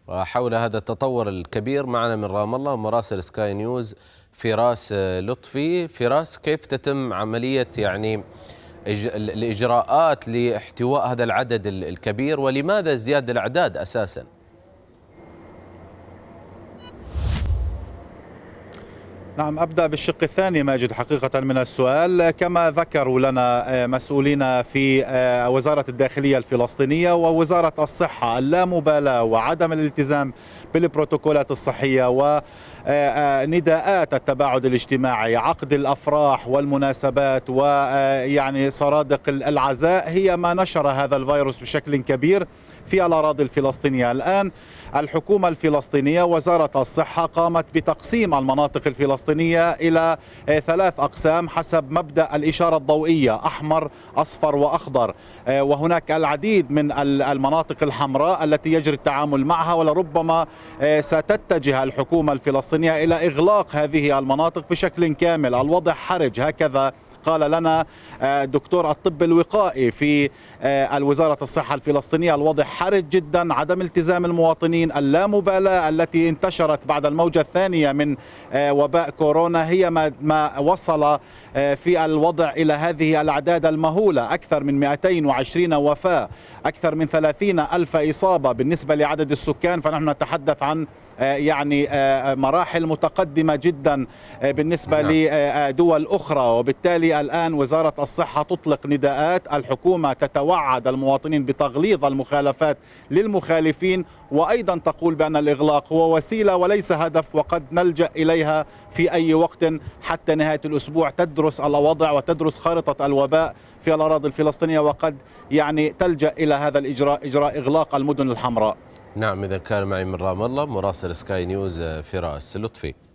وحول هذا التطور الكبير معنا من رام الله مراسل سكاي نيوز فراس لطفي. فراس، كيف تتم عملية الإجراءات لاحتواء هذا العدد الكبير، ولماذا ازدياد الأعداد أساسا؟ نعم، أبدأ بالشق الثاني ماجد حقيقة من السؤال. كما ذكروا لنا مسؤولين في وزارة الداخلية الفلسطينية ووزارة الصحة، اللامبالاة وعدم الالتزام بالبروتوكولات الصحية ونداءات التباعد الاجتماعي، عقد الأفراح والمناسبات ويعني صرادق العزاء هي ما نشر هذا الفيروس بشكل كبير في الأراضي الفلسطينية. الآن الحكومة الفلسطينية وزارة الصحة قامت بتقسيم المناطق الفلسطينية إلى 3 أقسام حسب مبدأ الإشارة الضوئية: أحمر، أصفر وأخضر. وهناك العديد من المناطق الحمراء التي يجري التعامل معها، ولربما ستتجه الحكومة الفلسطينية إلى إغلاق هذه المناطق بشكل كامل. الوضع حرج، هكذا قال لنا دكتور الطب الوقائي في الوزارة الصحة الفلسطينية. الوضع حرج جدا، عدم التزام المواطنين، اللامبالاة التي انتشرت بعد الموجة الثانية من وباء كورونا هي ما وصل في الوضع إلى هذه الأعداد المهولة: أكثر من 220 وفاة، أكثر من 30 ألف إصابة. بالنسبة لعدد السكان فنحن نتحدث عن يعني مراحل متقدمة جدا بالنسبة لدول أخرى. وبالتالي الآن وزارة الصحة تطلق نداءات، الحكومة تتوعد المواطنين بتغليظ المخالفات للمخالفين، وأيضا تقول بأن الإغلاق هو وسيلة وليس هدف، وقد نلجأ إليها في أي وقت حتى نهاية الأسبوع. تدرس الوضع وتدرس خارطة الوباء في الأراضي الفلسطينية، وقد يعني تلجأ إلى هذا الإجراء، إجراء إغلاق المدن الحمراء. نعم، إذا كان معي من رام الله مراسل سكاي نيوز فراس لطفي.